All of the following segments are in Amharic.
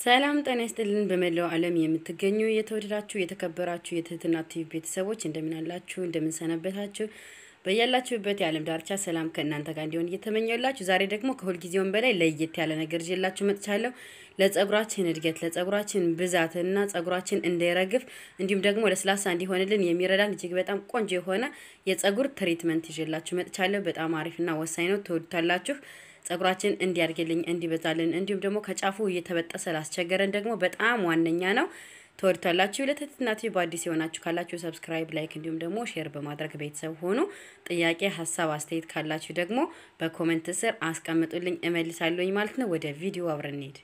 ሰላም ጤና ይስጥልን በመላው ዓለም የምትገኙ የተወደዳችሁ የተከበራችሁ የትህትና ቲቪ ቤተሰቦች እንደምን አላችሁ እንደምን ሰነበታችሁ በያላችሁበት የዓለም ዳርቻ ሰላም ከእናንተ ጋር እንዲሆን እየተመኘሁላችሁ ዛሬ ደግሞ ከሁል ጊዜውም በላይ ለየት ያለ ነገር ይዤላችሁ መጥቻለሁ ለጸጉራችን እድገት ለጸጉራችን ብዛትና ጸጉራችን እንዳይረግፍ እንዲሁም ደግሞ ለስላሳ እንዲሆንልን የሚረዳን እጅግ በጣም ቆንጆ የሆነ የጸጉር ትሪትመንት ይዤላችሁ መጥቻለሁ በጣም አሪፍና ወሳኝ ነው ተወዱታላችሁ ጸጉራችን እንዲያርግልኝ እንዲበዛልን እንዲሁም ደግሞ ከጫፉ እየተበጠሰ ላስቸገረን ደግሞ በጣም ዋነኛ ነው ተወርታላችሁ ለተትናቲ በአዲስ የሆናችሁ ካላችሁ ሰብስክራይብ ላይክ እንዲሁም ደግሞ ሼር በማድረግ ቤተሰብ ሆኖ ጥያቄ ሐሳብ አስተያየት ካላችሁ ደግሞ በኮሜንት ስር አስቀምጡልኝ እመልሳለሁኝ ማለት ነው ወደ ቪዲዮ አብረን እንሂድ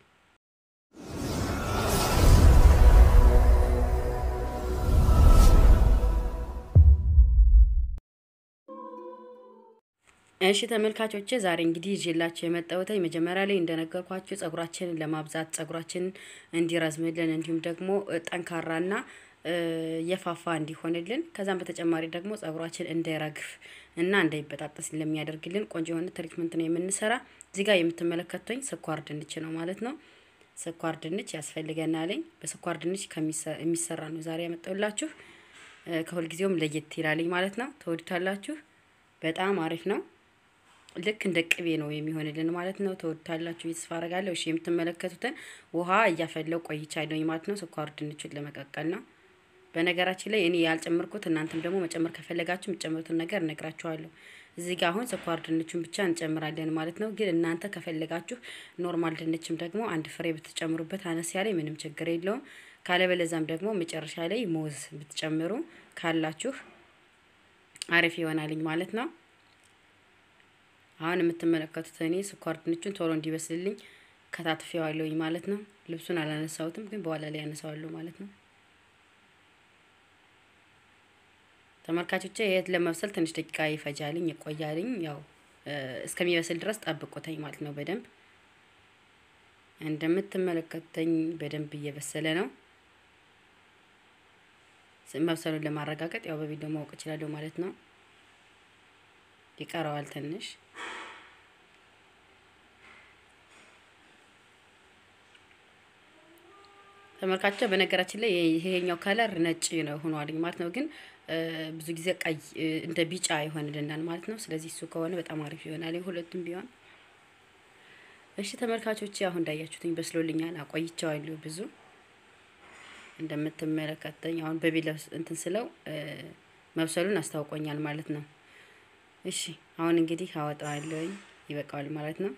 እሺ ተመልካቾቼ ዛሬ እንግዲህ ይዤላችሁ የመጣሁት መጀመሪያ ላይ እንደነገርኳችሁ ጸጉራችንን ለማብዛት ጸጉራችንን እንዲረዝምልን እንዲሁም ደግሞ ጠንካራና የፋፋ እንዲሆንልን ከዛም በተጨማሪ ደግሞ ጸጉራችን እንዳይረግፍ እና እንዳይበጣጠስ ለሚያደርግልን ቆንጆ የሆነ ትሪትመንት ነው የምንሰራ እዚህ ጋር የምትመለከቱኝ ስኳር ድንች ነው ማለት ነው ስኳር ድንች ያስፈልገናል በስኳር ድንች ከሚሰራ ነው ዛሬ ያመጣሁላችሁ ከሁሉ ጊዜውም ለየት ይላልኝ ማለት ነው ተወዱታላችሁ በጣም አሪፍ ነው ልክ እንደ ቅቤ ነው የሚሆንልን ማለት ነው ተወዳላችሁ ይስፋ አረጋለሁ እሺ የምትመለከቱትን ውሃ እያፈለው ቆይቻለሁ ማለት ነው ስኳር ድንቹን ለመቀቀል ነው በነገራችን ላይ እኔ ያልጨመርኩት እናንተም ደግሞ መጨመር ከፈለጋችሁ የምትጨምሩትን ነገር ነግራችኋለሁ እዚህ ጋር አሁን ስኳር ድንቹን ብቻ እንጨምራለን ማለት ነው ግን እናንተ ከፈለጋችሁ ኖርማል ድንችም ደግሞ አንድ ፍሬ ብትጨምሩበት አነስ ያለ ምንም ችግር የለውም ካለበለዛም ደግሞ መጨረሻ ላይ ሙዝ ብትጨምሩ ካላችሁ አሪፍ ይሆናልኝ ማለት ነው አሁን የምትመለከቱት እኔ ስኳር ድንቹን ቶሎ እንዲበስልልኝ ከታትፈዋለሁኝ ማለት ነው ልብሱን አላነሳውትም ግን በኋላ ላይ ያነሳዋለሁ ማለት ነው ተመልካቾቼ የት ለመብሰል ትንሽ ደቂቃ ይፈጃልኝ ይቆያልኝ ያው እስከሚበስል ድረስ ጠብቁተኝ ማለት ነው በደንብ እንደምትመለከቱኝ በደንብ እየበሰለ ነው መብሰሉን ለማረጋገጥ ያው በቪዲዮ ማወቅ ይችላል ማለት ነው ይቀራዋል ትንሽ ተመልካቾች በነገራችን ላይ ይሄኛው ከለር ነጭ ነው ሆኗል ማለት ነው ግን ብዙ ጊዜ ቀይ እንደ ቢጫ ይሆንልናል ማለት ነው ስለዚህ እሱ ከሆነ በጣም አሪፍ ይሆናል ሁለቱም ቢሆን እሺ ተመልካቾች አሁን እንዳያችሁትኝ በስሎልኛል አቆይቻለሁ ብዙ እንደምትመለከቱኝ አሁን በቢላስ እንትን ስለው መብሰሉን አስታውቆኛል ማለት ነው እሺ አሁን እንግዲህ አወጣዋለሁ ይበቃዋል ማለት ነው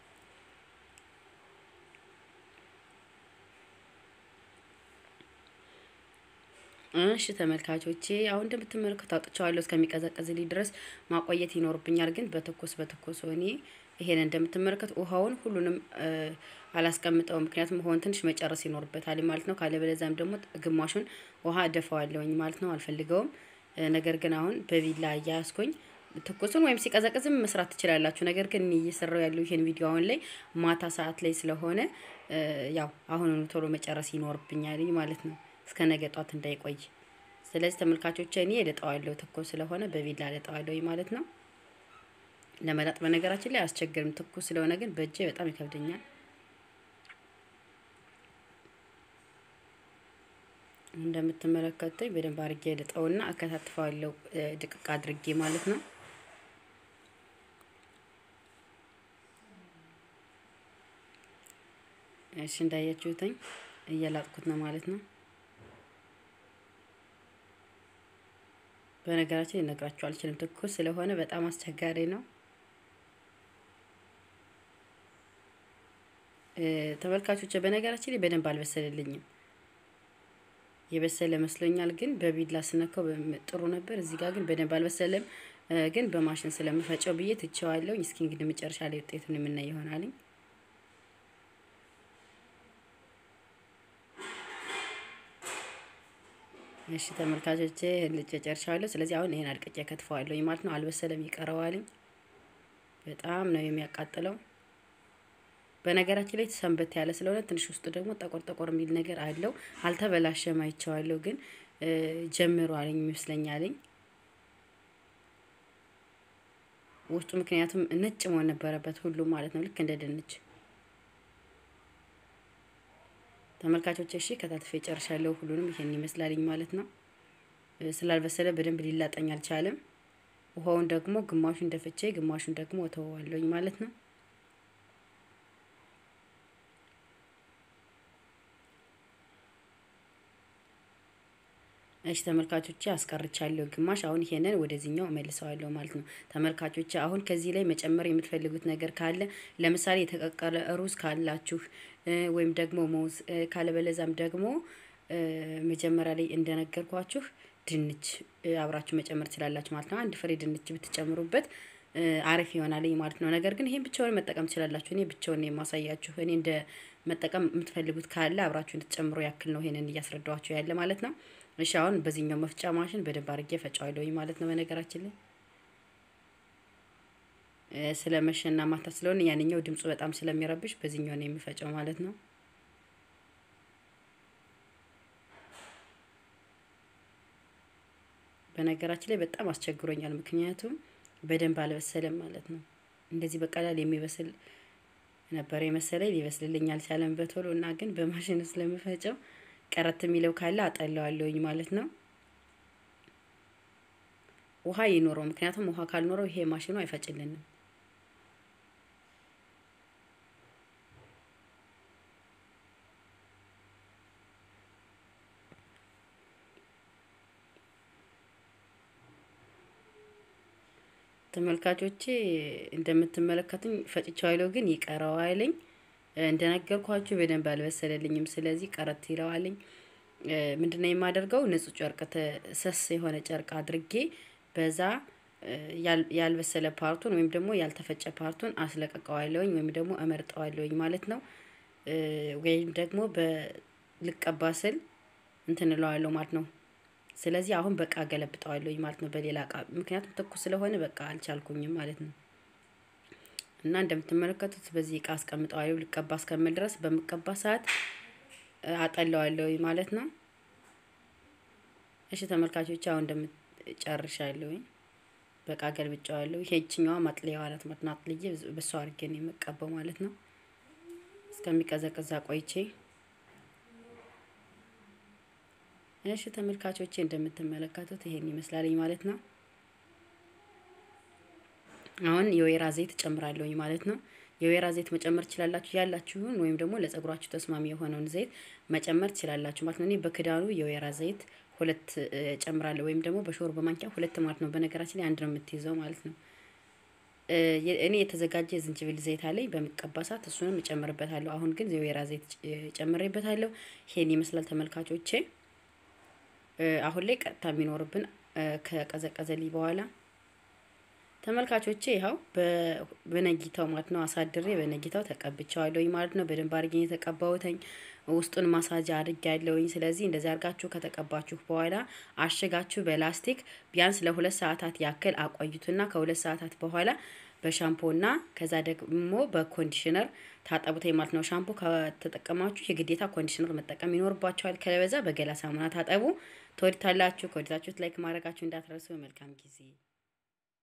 እሺ ተመልካቾቼ አሁን እንደምትመለከቱት አውጥቻለሁ እስከሚቀዘቅዝልኝ ድረስ ማቆየት ይኖርብኛል ግን በተኮስ ሆኔ ይሄን እንደምትመለከቱ ውሃውን ሁሉንም አላስቀምጠው ምክንያቱም ውሃውን ትንሽ መጨረስ ይኖርበታል ማለት ነው ካለበለዛም ደግሞ ግማሹን ውሃ ደፋዋለሁኝ ማለት ነው አልፈልገውም ነገር ግን አሁን በቢላ ያያስኩኝ ተኮሱን ወይም ሲቀዘቅዝም መስራት ትችላላችሁ ነገር ግን እየሰራው ያለው ይሄን ቪዲዮ አሁን ላይ ማታ ሰዓት ላይ ስለሆነ ያው አሁን ቶሎ መጨረስ ይኖርብኛል ማለት ነው እስከ ነገ ጧት እንዳይቆይ ስለዚህ ተመልካቾቼ እኔ ለጣዋለሁ ተኮስ ስለሆነ በቢላ ለጣዋለሁ ማለት ነው ለመላጥ በነገራችን ላይ አስቸግርም ተኮስ ስለሆነ ግን በእጄ በጣም ይከብደኛል እንደምትመለከቱኝ በደንብ አድርጌ ለጣውና አከታትፈዋለሁ ድቅቅ አድርጌ ማለት ነው እሺ እንዳያችሁትኝ እያላጥኩት ነው ማለት ነው በነገራችን ልነግራችሁ አልችልም ተኩስ ስለሆነ በጣም አስቸጋሪ ነው ተመልካቾቼ በነገራችን ላይ በደንብ አልበሰለልኝም የበሰለ መስሎኛል ግን በቢላ ስነከው ጥሩ ነበር እዚህ ጋር ግን በደንብ አልበሰለም ግን በማሽን ስለምፈጨው ብዬ ትቼዋለሁ እስኪ እንግዲህ መጨረሻ ላይ ውጤቱን የምናይ ይሆናል እሺ ተመልካቾቼ ልጨርሻለሁ ስለዚህ አሁን ይሄን አድቅቄ ከትፈዋለሁ ማለት ነው አልበሰለም ይቀራዋል በጣም ነው የሚያቃጥለው በነገራችን ላይ ተሰንበት ያለ ስለሆነ ትንሽ ውስጥ ደግሞ ጠቆር የሚል ነገር አለው አልተበላሸም አይቻለሁ ግን ጀምሯል ይመስለኛል ውስጡ ምክንያቱም ነጭ መሆን ነበረበት ሁሉ ማለት ነው ልክ እንደ ድንች ተመልካቾቼ እሺ ከታትፌ ጨርሻለሁ። ሁሉንም ይሄን ይመስላልኝ ማለት ነው። ስላልበሰለ በደንብ ሊላጠኝ አልቻለም። ውሃውን ደግሞ ግማሹን ደፍቼ ግማሹን ደግሞ እተወዋለሁኝ ማለት ነው። እሺ ተመልካቾቼ አስቀርቻለሁ ግማሽ። አሁን ይሄንን ወደዚህኛው እመልሰዋለሁ ማለት ነው። ተመልካቾቼ አሁን ከዚህ ላይ መጨመር የምትፈልጉት ነገር ካለ ለምሳሌ የተቀቀለ ሩዝ ካላችሁ ወይም ደግሞ ሙዝ ካለበለዛም ደግሞ መጀመሪያ ላይ እንደነገርኳችሁ ድንች አብራችሁ መጨመር ትችላላችሁ ማለት ነው። አንድ ፍሬ ድንች ብትጨምሩበት አሪፍ ይሆናል ማለት ነው። ነገር ግን ይሄን ብቻውን መጠቀም ትችላላችሁ። እኔ ብቻውን ነው የማሳያችሁ። እኔ እንደ መጠቀም የምትፈልጉት ካለ አብራችሁ እንድትጨምሩ ያክል ነው ይሄንን እያስረዳኋችሁ ያለ ማለት ነው። እሺ አሁን በዚህኛው መፍጫ ማሽን በደንብ አድርጌ ፈጫዋለሁኝ ማለት ነው። በነገራችን ላይ ስለመሸና ማታ ስለሆነ ያንኛው ድምፁ በጣም ስለሚረብሽ በዚህኛው ነው የሚፈጨው ማለት ነው። በነገራችን ላይ በጣም አስቸግሮኛል፣ ምክንያቱም በደንብ አልበሰለም ማለት ነው። እንደዚህ በቀላል የሚበስል ነበር የመሰለኝ፣ ሊበስልልኝ አልቻለም በቶሎ እና ግን በማሽን ስለምፈጨው ቀረት የሚለው ካለ አጠለዋለሁኝ ማለት ነው። ውሃ ይኖረው፣ ምክንያቱም ውሃ ካልኖረው ይሄ ማሽኑ አይፈጭልንም። ተመልካቾቼ እንደምትመለከቱኝ ፈጭቻለሁ፣ ግን ይቀረዋልኝ። እንደነገርኳችሁ በደንብ አልበሰለልኝም፣ ስለዚህ ቀረት ይለዋልኝ። ምንድነው የማደርገው? ንጹህ ጨርቅ ተሰስ የሆነ ጨርቅ አድርጌ በዛ ያልበሰለ ፓርቱን ወይም ደግሞ ያልተፈጨ ፓርቱን አስለቀቀዋለሁኝ ወይም ደግሞ እመርጠዋለሁኝ ማለት ነው። ወይም ደግሞ በልቀባ ስል እንትን እለዋለሁ ማለት ነው። ስለዚህ አሁን በቃ ገለብጠዋለሁኝ ማለት ነው በሌላ እቃ፣ ምክንያቱም ትኩስ ስለሆነ በቃ አልቻልኩኝም ማለት ነው። እና እንደምትመለከቱት በዚህ እቃ አስቀምጠዋለሁ ልቀባ እስከምል ድረስ። በመቀባ ሰዓት አጠለዋለሁ ማለት ነው። እሺ ተመልካቾች አሁን እንደምጨርሻለሁ በቃ ገልብጫዋለሁ። ይሄችኛዋ ማጥለያዋ ናት ማለት ነው። አጥልዬ በሷ አድርጌ ነው የምቀባው ማለት ነው። እስከሚቀዘቅዝ ቆይቼ። እሺ ተመልካቾቼ እንደምትመለከቱት ይሄን ይመስላል ማለት ነው። አሁን የወይራ ዘይት ጨምራለሁኝ ማለት ነው። የወይራ ዘይት መጨመር ትችላላችሁ ያላችሁን፣ ወይም ደግሞ ለጸጉራችሁ ተስማሚ የሆነውን ዘይት መጨመር ትችላላችሁ ማለት ነው። እኔ በክዳኑ የወይራ ዘይት 2 ጨምራለሁ፣ ወይም ደግሞ በሾርባ ማንኪያ 2 ማለት ነው። በነገራችን ላይ አንድ ነው የምትይዘው ማለት ነው። እኔ የተዘጋጀ ዝንጅብል ዘይት አለኝ በሚቀባ ሰዓት እሱንም እጨምርበታለሁ። አሁን ግን የወይራ ዘይት ጨምሬበታለሁ። ይሄን ይመስላል ተመልካቾቼ። አሁን ላይ ቀጥታ የሚኖርብን ከቀዘቀዘልኝ በኋላ ተመልካቾቼ ይኸው በነጊታው ማለት ነው አሳድሬ በነጊታው ተቀብቻለሁኝ ማለት ነው። በደንብ አድርጌ የተቀባውተኝ ውስጡን ማሳጅ አድርጌያለሁኝ። ስለዚህ እንደዚህ አድርጋችሁ ከተቀባችሁ በኋላ አሽጋችሁ በላስቲክ ቢያንስ ለ2 ሰዓታት ያክል አቆይቱና ከ2 ሰዓታት በኋላ በሻምፖና ከዛ ደግሞ በኮንዲሽነር ታጠቡት ማለት ነው። ሻምፖ ከተጠቀማችሁ የግዴታ ኮንዲሽነር መጠቀም ይኖርባችኋል። ከለበዛ በገላ ሳሙና ታጠቡ። ተወድታላችሁ። ከወደዳችሁት ላይክ ማድረጋችሁ እንዳትረሱ። መልካም ጊዜ